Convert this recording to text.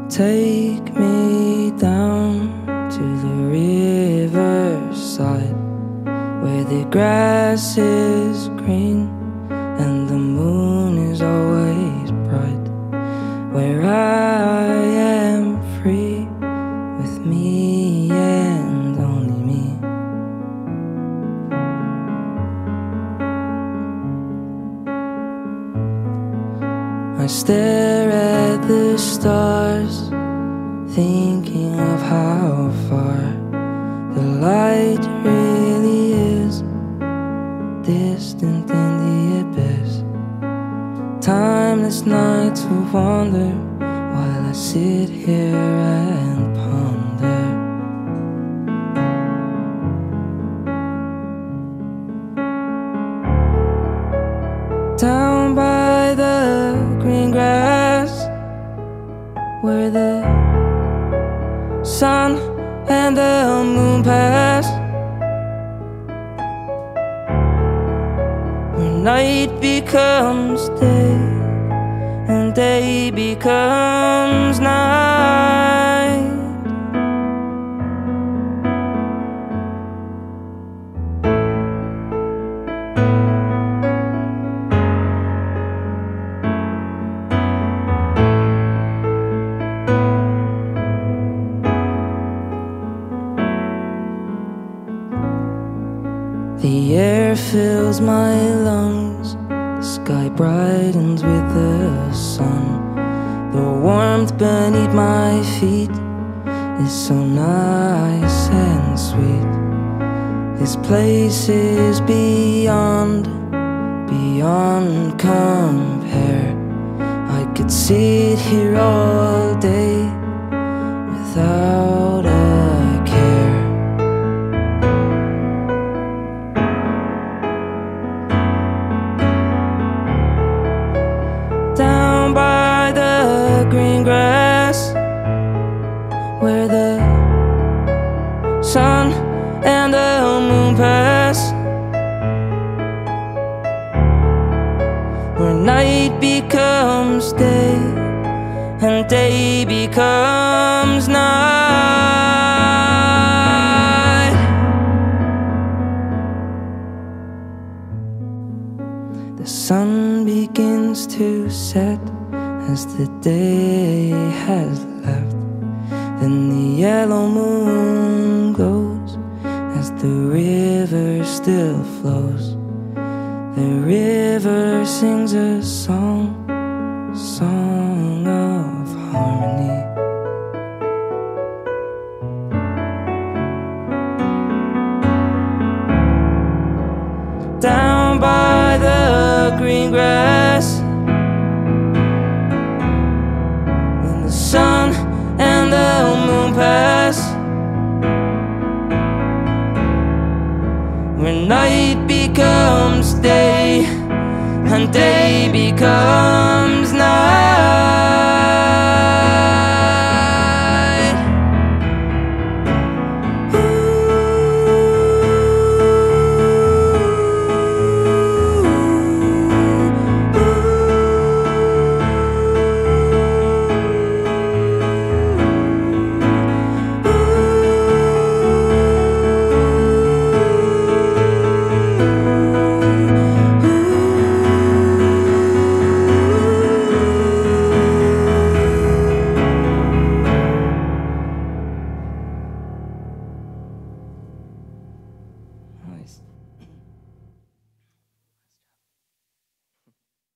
Take me down to the riverside, where the grass is green and the moon is always bright, where I am free with me and only me. I stare at the stars, thinking of how far the light really is, distant in the abyss. Timeless nights will wander while I sit here and ponder. Down by the green grass, where the sun and the moon pass, where night becomes day and day becomes night. The air fills my lungs, the sky brightens with the sun. The warmth beneath my feet is so nice and sweet. This place is beyond compare. I could sit here all day without a care. Down by the green grass, where the sun and the moon pass, where night becomes day and day becomes night. The sun begins to set as the day has left, then the yellow moon glows as the river still flows. The river sings a song, song of harmony. Down by the green grass, when the sun and the moon pass, where night becomes day and day becomes